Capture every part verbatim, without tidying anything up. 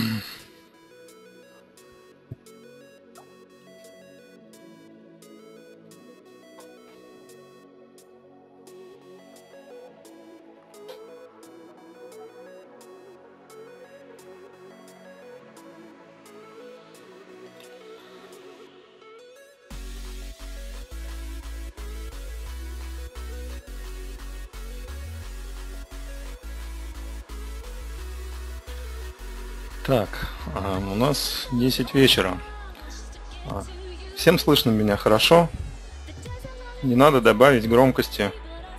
Так, у нас десять вечера. Всем слышно меня хорошо? Не надо добавить громкости.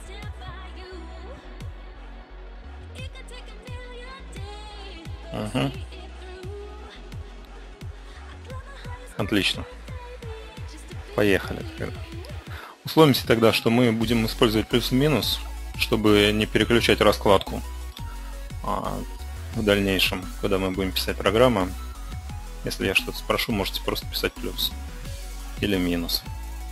Угу. Отлично. Поехали. Условимся тогда, что мы будем использовать плюс и минус, чтобы не переключать раскладку в дальнейшем, когда мы будем писать программы. Если я что-то спрошу, можете просто писать плюс или минус.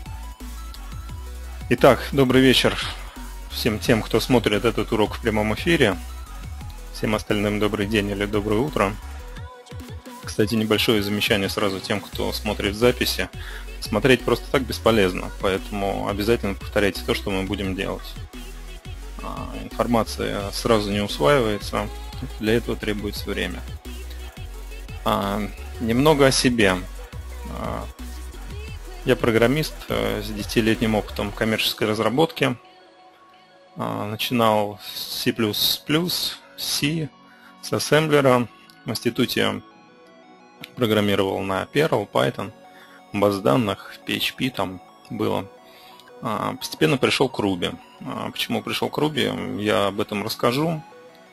Итак, добрый вечер всем тем, кто смотрит этот урок в прямом эфире. Всем остальным добрый день или доброе утро. Кстати, небольшое замечание сразу тем, кто смотрит в записи. Смотреть просто так бесполезно, поэтому обязательно повторяйте то, что мы будем делать. Информация сразу не усваивается. Для этого требуется время. А, немного о себе. А, я программист а, с десятилетним опытом коммерческой разработки. А, начинал с C++, C, с ассемблера. В институте программировал на Perl, Python, баз данных, пи эйч пи там было. А, постепенно пришел к Ruby. А, почему пришел к Ruby, я об этом расскажу.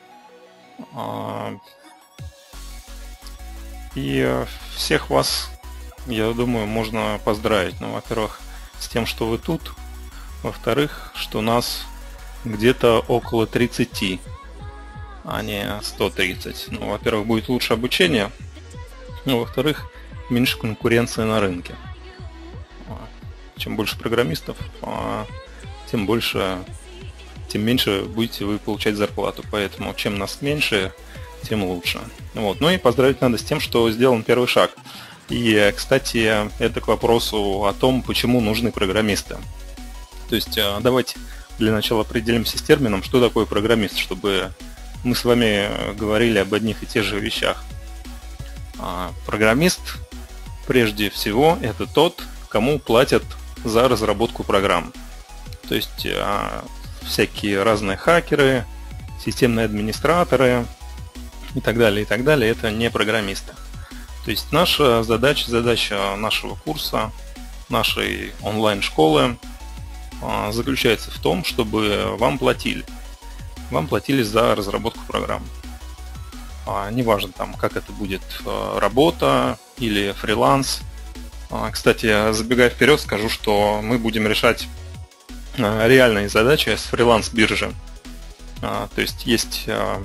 И всех вас, я думаю, можно поздравить. Ну, во-первых, с тем, что вы тут. Во-вторых, что нас где-то около тридцати, а не сто тридцать. Ну, во-первых, будет лучше обучение. Ну, во-вторых, меньше конкуренции на рынке. Чем больше программистов, тем больше... тем меньше будете вы получать зарплату. Поэтому чем нас меньше, тем лучше. Вот. Ну и поздравить надо с тем, что сделан первый шаг. И, кстати, это к вопросу о том, почему нужны программисты. То есть давайте для начала определимся с термином, что такое программист, чтобы мы с вами говорили об одних и тех же вещах. Программист, прежде всего, это тот, кому платят за разработку программ. То есть всякие разные хакеры, системные администраторы и так далее, и так далее, это не программисты. То есть наша задача, задача нашего курса, нашей онлайн-школы заключается в том, чтобы вам платили. Вам платили за разработку программ. Неважно, там, как это будет, работа или фриланс. Кстати, забегая вперед, скажу, что мы будем решать реальные задачи с фриланс-биржи. То есть есть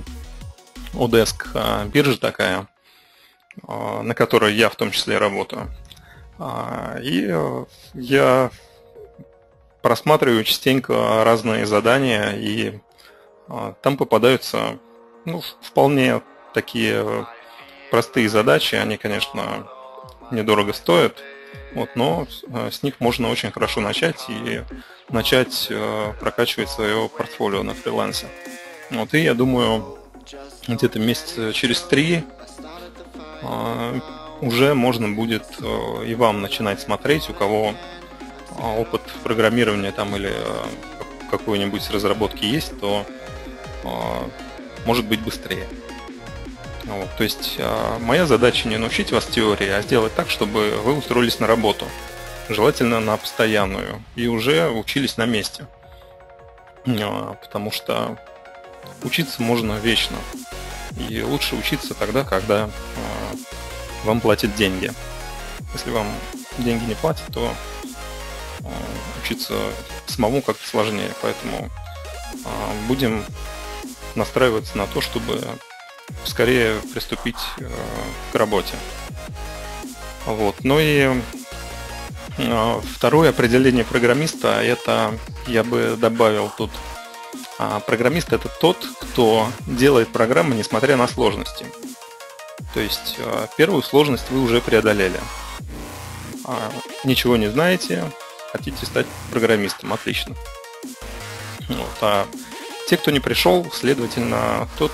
Odesk биржа такая, на которой я в том числе работаю. И я просматриваю частенько разные задания, и там попадаются, ну, вполне такие простые задачи. Они, конечно, недорого стоят. Вот, но с них можно очень хорошо начать и начать э, прокачивать свое портфолио на фрилансе. Вот, и я думаю, где-то месяца через три э, уже можно будет э, и вам начинать смотреть, у кого э, опыт программирования там или э, какой-нибудь разработки есть, то э, может быть быстрее. Вот, то есть э, моя задача не научить вас теории, а сделать так, чтобы вы устроились на работу. Желательно на постоянную. И уже учились на месте. Э, потому что учиться можно вечно. И лучше учиться тогда, когда э, вам платят деньги. Если вам деньги не платят, то э, учиться самому как-то сложнее. Поэтому э, будем настраиваться на то, чтобы скорее приступить э, к работе. Вот. Ну и э, второе определение программиста, это я бы добавил тут. А программист — это тот, кто делает программы, несмотря на сложности. То есть первую сложность вы уже преодолели. Ничего не знаете, хотите стать программистом, отлично. Вот. А те, кто не пришел, следовательно, тот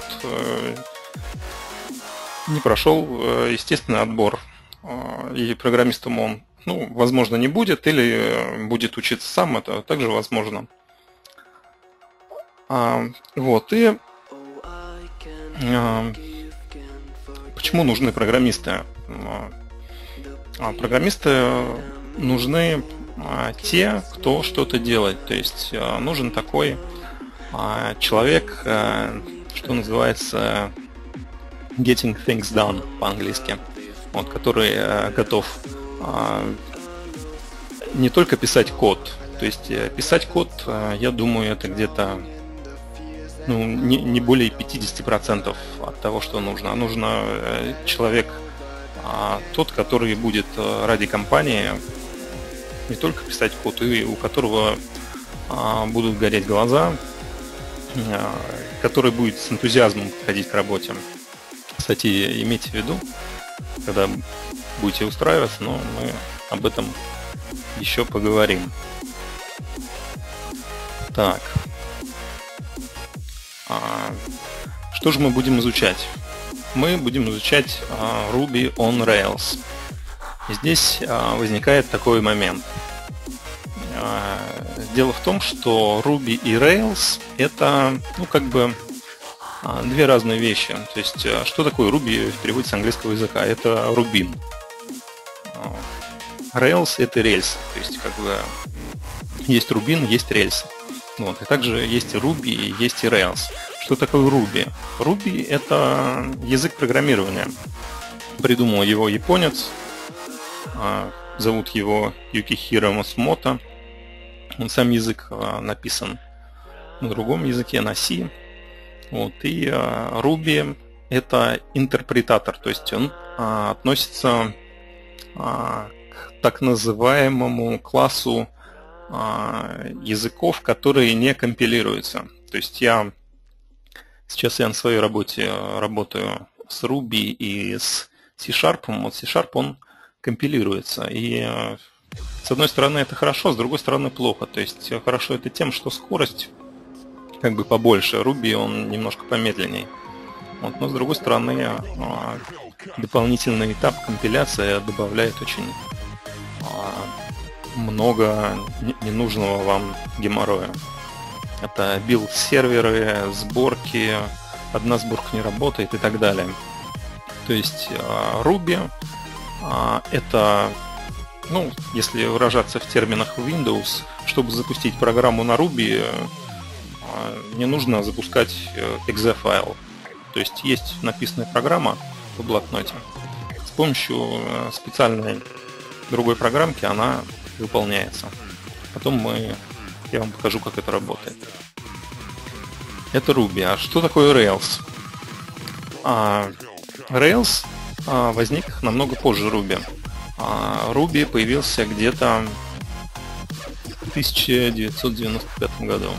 не прошел естественный отбор. И программистом он, ну, возможно, не будет, или будет учиться сам, это также возможно. А, вот, и а, почему нужны программисты? А, программисты нужны а, те, кто что-то делает. То есть а, нужен такой а, человек, а, что называется getting things done по-английски. Вот, который э, готов э, не только писать код. То есть э, писать код, э, я думаю, это где-то ну, не, не более пятьдесят процентов от того, что нужно. А нужно э, человек э, тот, который будет э, ради компании не только писать код, и у которого э, будут гореть глаза, э, который будет с энтузиазмом подходить к работе. Кстати, имейте в виду, когда будете устраиваться, но мы об этом еще поговорим. Так. А, что же мы будем изучать? Мы будем изучать а, Ruby on Rails. И здесь а, возникает такой момент. А, дело в том, что Ruby и Rails это, ну, как бы две разные вещи. То есть, что такое Ruby в переводе с английского языка? Это рубин. Rails — это рельсы. То есть, как бы, есть рубин, есть рельсы. Вот. И также есть и Ruby, и есть и Rails. Что такое Ruby? Ruby — это язык программирования. Придумал его японец. Зовут его Юкихиро Мацумото. Он сам язык написан на другом языке, на C. Вот, и uh, Ruby — это интерпретатор, то есть он uh, относится uh, к так называемому классу uh, языков, которые не компилируются. То есть я сейчас я на своей работе работаю с Ruby и с C-Sharp. Вот C-Sharp он компилируется. И uh, с одной стороны это хорошо, с другой стороны плохо. То есть хорошо это тем, что скорость как бы побольше. Ruby он немножко помедленней. Вот, но с другой стороны, дополнительный этап компиляции добавляет очень много ненужного вам геморроя. Это билд-серверы, сборки, одна сборка не работает и так далее. То есть Ruby это, ну, если выражаться в терминах Windows, чтобы запустить программу на Ruby, не нужно запускать экзе файл. То есть есть написанная программа в блокноте. С помощью специальной другой программки она выполняется. Потом мы, я вам покажу, как это работает. Это Ruby. А что такое Rails? А, Rails а, возник намного позже Ruby. А, Ruby появился где-то в тысяча девятьсот девяносто пятом году.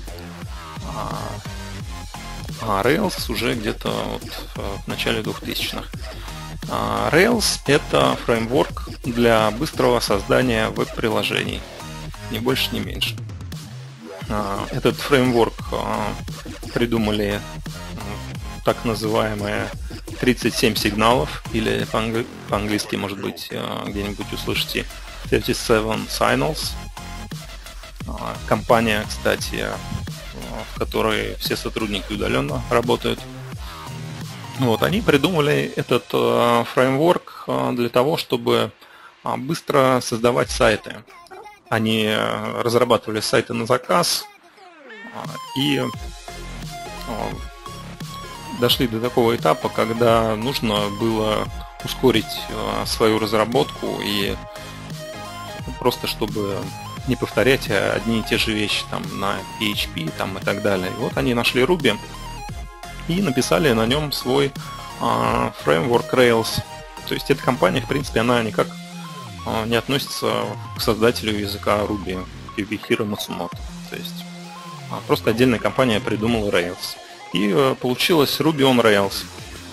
А Rails уже где-то вот в начале двухтысячных. А Rails — это фреймворк для быстрого создания веб-приложений. Ни больше, ни меньше. Этот фреймворк придумали так называемые тридцать семь сигналов, или по-английски, может быть, где-нибудь услышите тридцать семь signals. Компания, кстати, в которой все сотрудники удаленно работают. Вот, они придумали этот э, фреймворк э, для того, чтобы э, быстро создавать сайты. Они э, разрабатывали сайты на заказ э, и э, дошли до такого этапа, когда нужно было ускорить э, свою разработку и просто чтобы не повторять одни и те же вещи там на пи эйч пи там, и так далее. И вот они нашли Ruby и написали на нем свой э, фреймворк Rails. То есть эта компания, в принципе, она никак э, не относится к создателю языка Ruby, Юкихиро Мацумото. То есть э, просто отдельная компания придумала Rails. И э, получилось Ruby on Rails.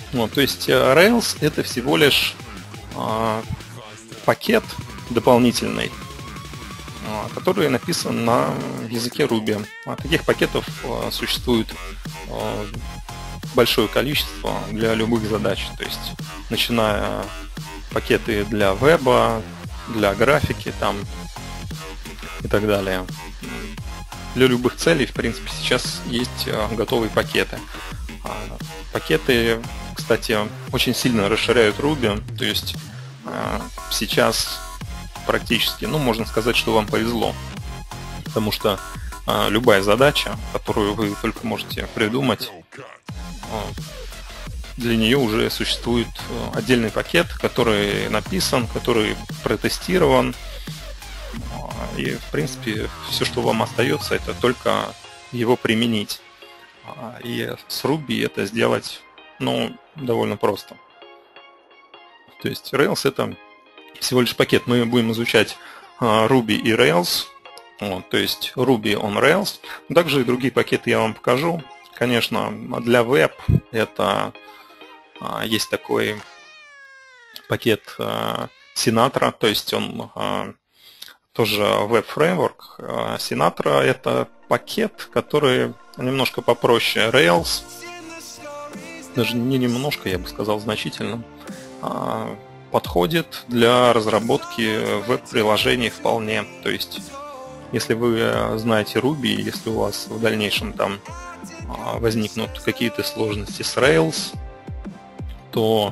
Вот, то есть Rails это всего лишь а, пакет дополнительный, а, который написан на языке Ruby. А таких пакетов а, существует а, большое количество для любых задач. То есть начиная пакеты для веба, для графики там и так далее. Для любых целей, в принципе, сейчас есть а, готовые пакеты. А, пакеты, кстати, очень сильно расширяют Ruby, то есть э, сейчас практически, ну, можно сказать, что вам повезло, потому что э, любая задача, которую вы только можете придумать, э, для нее уже существует отдельный пакет, который написан, который протестирован, э, и, в принципе, все, что вам остается, это только его применить. И с Ruby это сделать, ну, довольно просто. То есть Rails это всего лишь пакет. Мы будем изучать Ruby и Rails. Вот, то есть Ruby on Rails. Также и другие пакеты я вам покажу. Конечно, для веб это есть такой пакет Sinatra, то есть он тоже веб-фреймворк. Sinatra это пакет, который немножко попроще Rails, даже не немножко, я бы сказал, значительно, подходит для разработки веб-приложений вполне. То есть, если вы знаете Ruby, если у вас в дальнейшем там возникнут какие-то сложности с Rails, то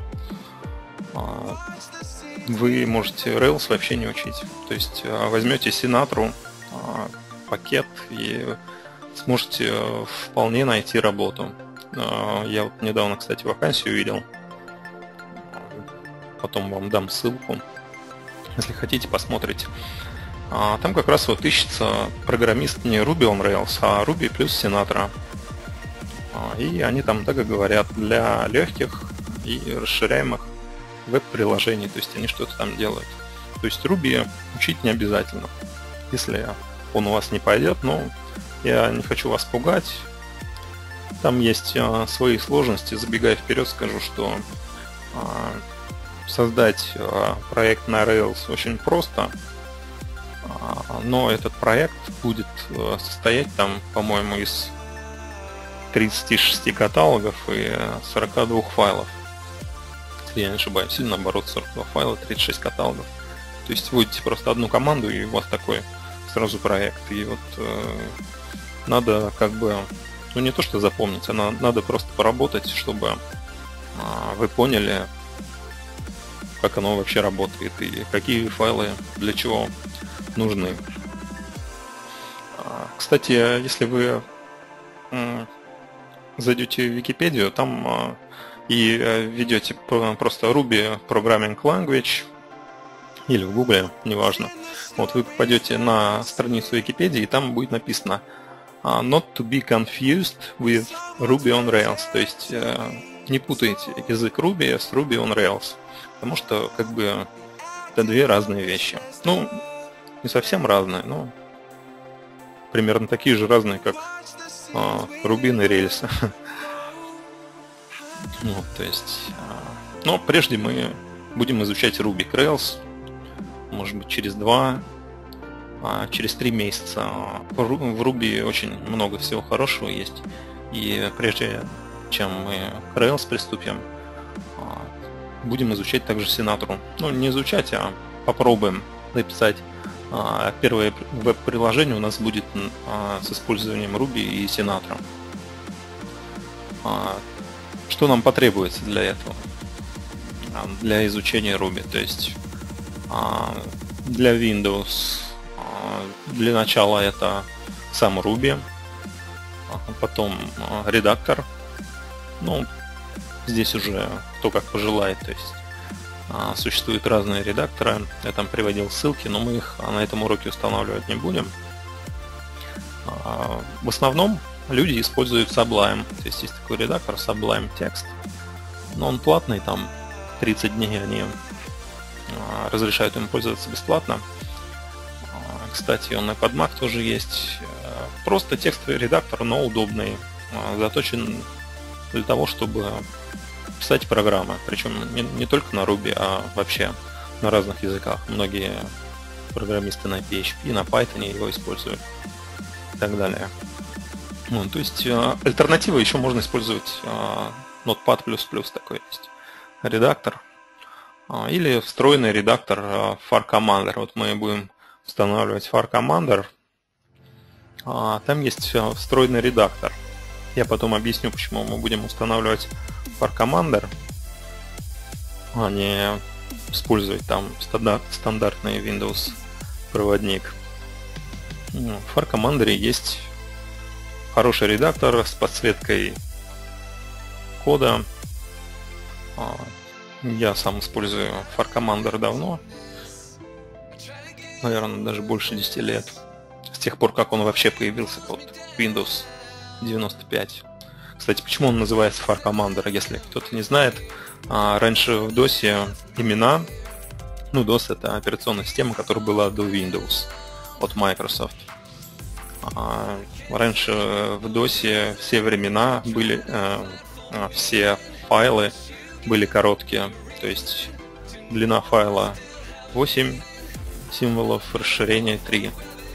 вы можете Rails вообще не учить. То есть возьмете Sinatra, пакет, и сможете вполне найти работу. Я вот недавно, кстати, вакансию увидел. Потом вам дам ссылку. Если хотите, посмотрите. Там как раз вот ищется программист не Ruby on Rails, а Ruby плюс Sinatra. И они там так и говорят, для легких и расширяемых веб-приложений. То есть они что-то там делают. То есть Ruby учить не обязательно. Если он у вас не пойдет, но я не хочу вас пугать. Там есть а, свои сложности. Забегая вперед, скажу, что а, создать а, проект на Rails очень просто, а, но этот проект будет а, состоять там, по-моему, из тридцати шести каталогов и сорока двух файлов. Если я не ошибаюсь, или наоборот, сорок два файла, тридцать шесть каталогов. То есть вводите просто одну команду, и у вас такой сразу проект. И вот э, надо как бы, ну не то что запомнить, а надо просто поработать, чтобы э, вы поняли, как оно вообще работает и какие файлы для чего нужны. Кстати, если вы э, зайдете в Википедию, там э, и введете просто Ruby Programming Language или в Google, неважно. Вот вы попадете на страницу Википедии, и там будет написано not to be confused with Ruby on Rails. То есть не путайте язык Ruby с Ruby on Rails, потому что как бы это две разные вещи. Ну, не совсем разные, но примерно такие же разные, как Ruby на рельсы. Вот, то есть, но прежде мы будем изучать Ruby Rails, может быть, через два, через три месяца. В Ruby очень много всего хорошего есть. И прежде чем мы к Rails приступим, будем изучать также Sinatra. Ну, не изучать, а попробуем написать. Первое веб-приложение у нас будет с использованием Ruby и Sinatra. Что нам потребуется для этого? Для изучения Ruby. То есть для Windows для начала это сам Ruby, потом редактор. Ну, здесь уже кто как пожелает. То есть существуют разные редакторы. Я там приводил ссылки, но мы их на этом уроке устанавливать не будем. В основном люди используют Sublime. То есть есть такой редактор Sublime Text. Но он платный, там тридцать дней они разрешают им пользоваться бесплатно. Кстати, он и под Mac тоже есть. Просто текстовый редактор, но удобный. Заточен для того, чтобы писать программы, причем не, не только на Ruby, а вообще на разных языках. Многие программисты на пи эйч пи, на Python его используют и так далее. Ну, то есть альтернатива еще можно использовать Notepad++, такой есть редактор, или встроенный редактор FarCommander. Вот мы будем устанавливать FarCommander. Там есть встроенный редактор. Я потом объясню, почему мы будем устанавливать FarCommander, а не использовать там стандартный Windows проводник. В FarCommander есть хороший редактор с подсветкой кода. Я сам использую FarCommander давно, наверное, даже больше десяти лет, с тех пор, как он вообще появился под Windows девяносто пять. Кстати, почему он называется FarCommander, если кто-то не знает? Раньше в DOS имена, ну, DOS — это операционная система, которая была до Windows от Microsoft. Раньше в DOS все времена были, все файлы были короткие, то есть длина файла восемь символов, расширение три.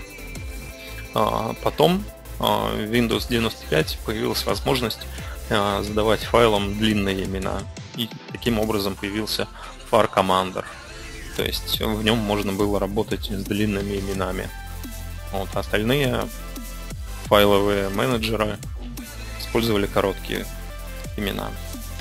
Потом в Windows девяносто пять появилась возможность задавать файлам длинные имена, и таким образом появился FarCommander. То есть в нем можно было работать с длинными именами. Вот, остальные файловые менеджеры использовали короткие имена.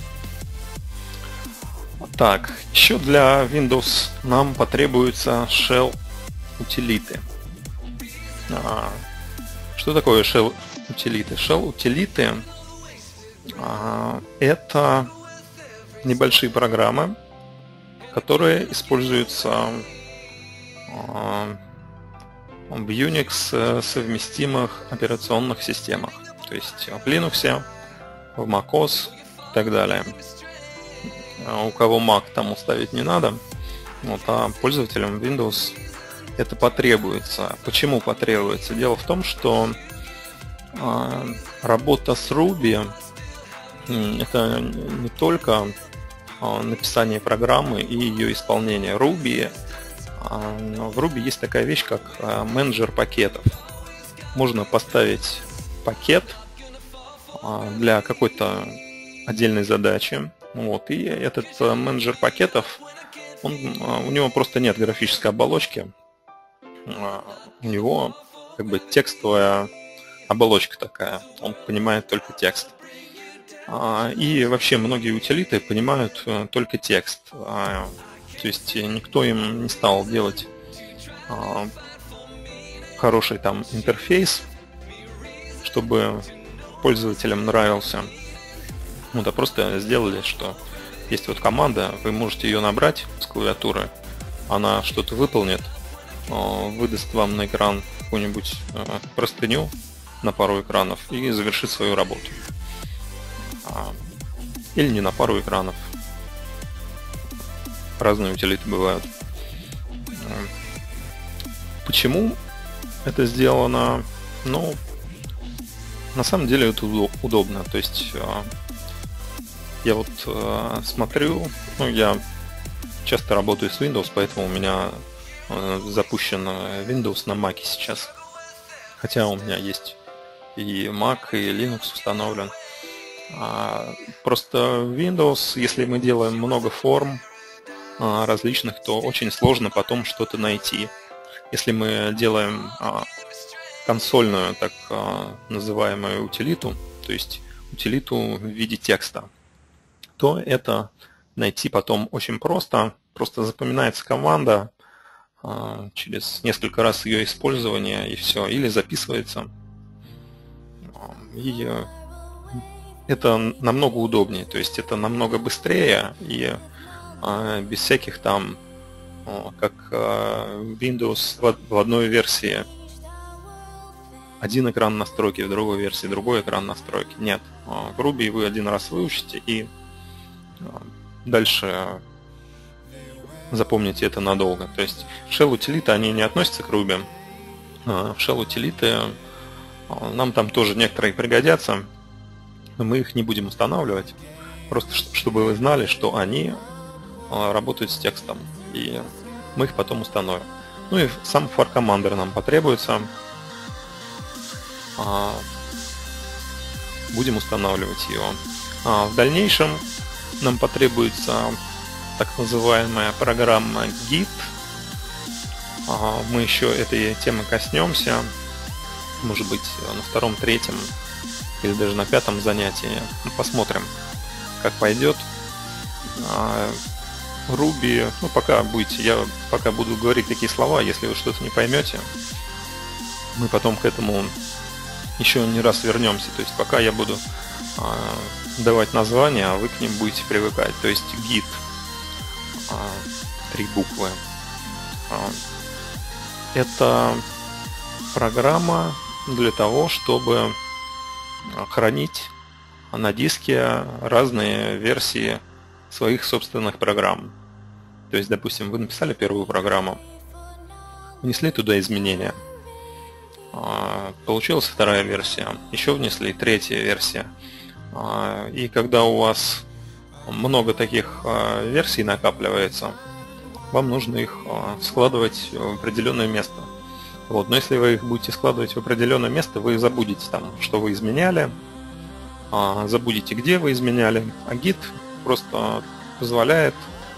Так, еще для Windows нам потребуются shell утилиты. А, что такое shell утилиты? Shell утилиты а, это небольшие программы, которые используются а, в Unix совместимых операционных системах, то есть в Linux, в macOS и так далее. У кого Mac, тому ставить не надо, вот, а пользователям Windows это потребуется. Почему потребуется? Дело в том, что э, работа с Ruby э, это не только э, написание программы и ее исполнение. Ruby, э, в Ruby есть такая вещь, как э, менеджер пакетов. Можно поставить пакет э, для какой-то отдельной задачи. Вот, и этот э, менеджер пакетов, он, э, у него просто нет графической оболочки, э, у него как бы текстовая оболочка такая, он понимает только текст. Э, и вообще многие утилиты понимают э, только текст, э, то есть никто им не стал делать э, хороший там интерфейс, чтобы пользователям нравился. Ну да, просто сделали, что есть вот команда, вы можете ее набрать с клавиатуры, она что-то выполнит, выдаст вам на экран какую-нибудь простыню на пару экранов и завершит свою работу. Или не на пару экранов. Разные утилиты бывают. Почему это сделано? Ну, на самом деле это удобно. То есть я вот э, смотрю, ну, я часто работаю с Windows, поэтому у меня э, запущен Windows на Mac сейчас. Хотя у меня есть и Mac, и Linux установлен. А, просто Windows, если мы делаем много форм а, различных, то очень сложно потом что-то найти. Если мы делаем а, консольную, так а, называемую утилиту, то есть утилиту в виде текста, то это найти потом очень просто. Просто запоминается команда э, через несколько раз ее использования, и все. Или записывается. И э, это намного удобнее. То есть это намного быстрее и э, без всяких там, э, как э, Windows в, в одной версии один экран настройки, в другой версии другой экран настройки. Нет. В Ruby вы один раз выучите и дальше запомните это надолго. То есть shell утилиты, они не относятся к Ruby. В shell утилиты нам там тоже некоторые пригодятся, но мы их не будем устанавливать. просто чтобы вы знали, что они работают с текстом, и мы их потом установим. Ну и сам FarCommander нам потребуется. Будем устанавливать его. В дальнейшем нам потребуется так называемая программа Git. Мы еще этой темы коснемся, может быть, на втором, третьем или даже на пятом занятии. Посмотрим, как пойдет. Ruby, ну пока будете, я пока буду говорить такие слова, если вы что-то не поймете, мы потом к этому еще не раз вернемся. То есть пока я буду а, давать названия, а вы к ним будете привыкать. То есть Git, а, три буквы. А, это программа для того, чтобы хранить на диске разные версии своих собственных программ. То есть, допустим, вы написали первую программу, внесли туда изменения, получилась вторая версия, еще внесли третья версия. И когда у вас много таких версий накапливается, вам нужно их складывать в определенное место. Вот. Но если вы их будете складывать в определенное место, вы забудете там, что вы изменяли, забудете, где вы изменяли, а Git просто позволяет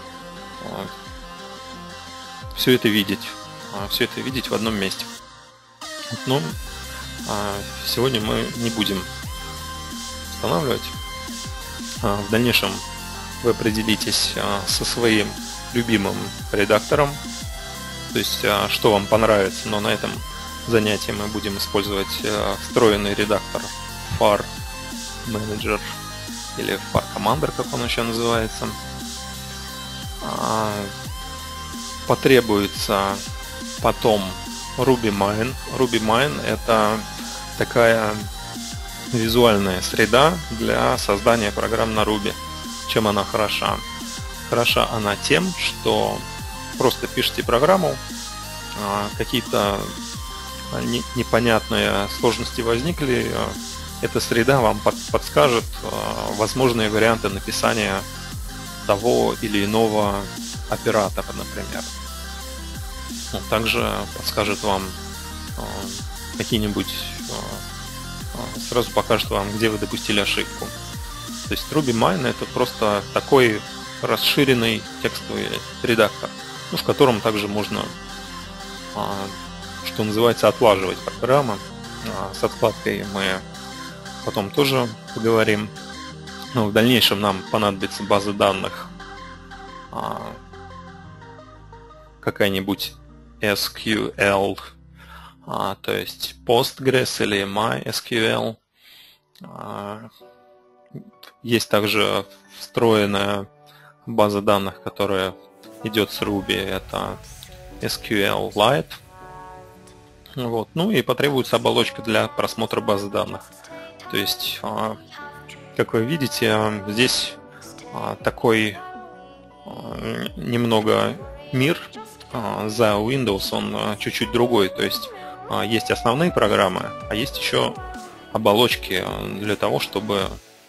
все это видеть, все это видеть в одном месте. Но сегодня мы не будем устанавливать. В дальнейшем вы определитесь со своим любимым редактором, то есть что вам понравится, но на этом занятии мы будем использовать встроенный редактор FarManager или FarCommander, как он еще называется. Потребуется потом RubyMine. RubyMine — это такая визуальная среда для создания программ на Ruby. Чем она хороша? Хороша она тем, что просто пишите программу, какие-то непонятные сложности возникли, эта среда вам подскажет возможные варианты написания того или иного оператора, например. Также подскажет вам какие-нибудь, сразу покажет вам, где вы допустили ошибку. То есть RubyMine — это просто такой расширенный текстовый редактор, ну, в котором также можно, что называется, отлаживать программы. С откладкой мы потом тоже поговорим. Но в дальнейшем нам понадобится база данных, какая-нибудь эс кью эл, то есть Postgres или MySQL. Есть также встроенная база данных, которая идет с Ruby, это эс кью эл Lite. Вот. Ну и потребуется оболочка для просмотра базы данных. То есть, как вы видите, здесь такой немного мир. За Windows он чуть-чуть другой. То есть есть основные программы, а есть еще оболочки для того, чтобы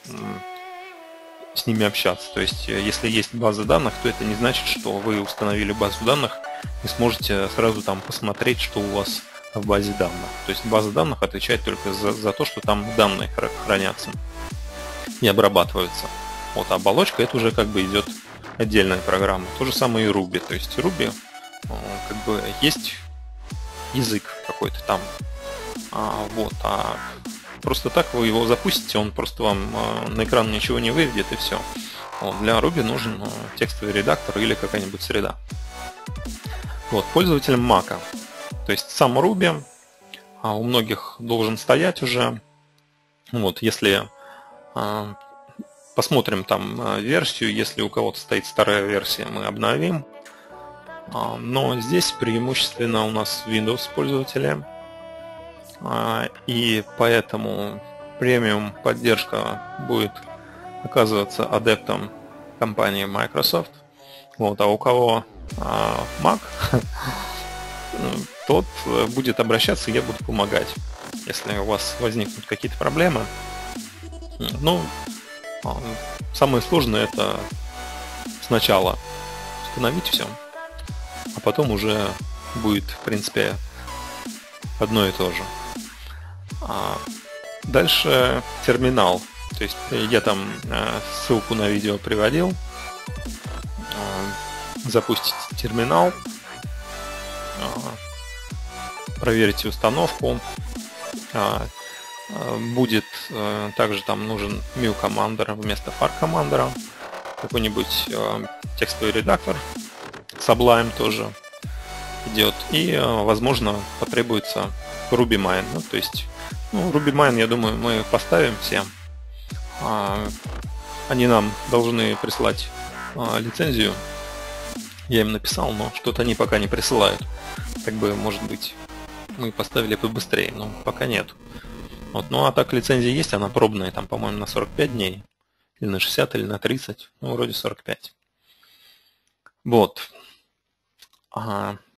с ними общаться. То есть если есть база данных, то это не значит, что вы установили базу данных и сможете сразу там посмотреть, что у вас в базе данных. То есть база данных отвечает только за, за то, что там данные хранятся и обрабатываются. Вот, а оболочка — это уже как бы идет отдельная программа. То же самое и Ruby. То есть Ruby как бы есть язык какой-то там. А, вот, а просто так вы его запустите, он просто вам на экран ничего не выведет, и все. Вот, для Ruby нужен текстовый редактор или какая-нибудь среда. Вот, пользователям Mac. То есть сам Ruby а у многих должен стоять уже. Вот, если а, посмотрим там версию, если у кого-то стоит старая версия, мы обновим. А, но здесь преимущественно у нас Windows пользователи. А, и поэтому премиум поддержка будет оказываться адептом компании Microsoft. Вот, а у кого а, Mac, тот будет обращаться, и я буду помогать, если у вас возникнут какие-то проблемы. Ну, Самое сложное — это сначала установить все, а потом уже будет, в принципе, одно и то же. Дальше терминал. То есть я там ссылку на видео приводил. Запустите терминал, проверите установку. Будет также там нужен Mule Commander вместо Far Commander, какой-нибудь текстовый редактор, Sublime тоже идет, и, возможно, потребуется RubyMine. Ну, то есть, ну, RubyMine, я думаю, мы поставим все. Они нам должны прислать лицензию. Я им написал, но что-то они пока не присылают. Так бы, может быть, мы поставили побыстрее, но пока нет. Вот, ну а так лицензия есть, она пробная, там, по-моему, на сорок пять дней. Или на шестьдесят, или на тридцать. Ну, вроде сорок пять. Вот. Ага.